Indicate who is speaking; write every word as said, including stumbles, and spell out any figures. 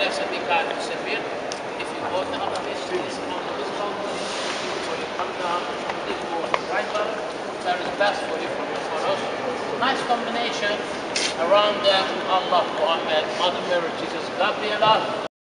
Speaker 1: blessed be God to Sabir. If you go to other districts, on this company, or you come down and something go to Tribal, that is best for you for, for us. Nice combination around uh, Allah, Muhammad, Mother Mary, Jesus, Gabriela.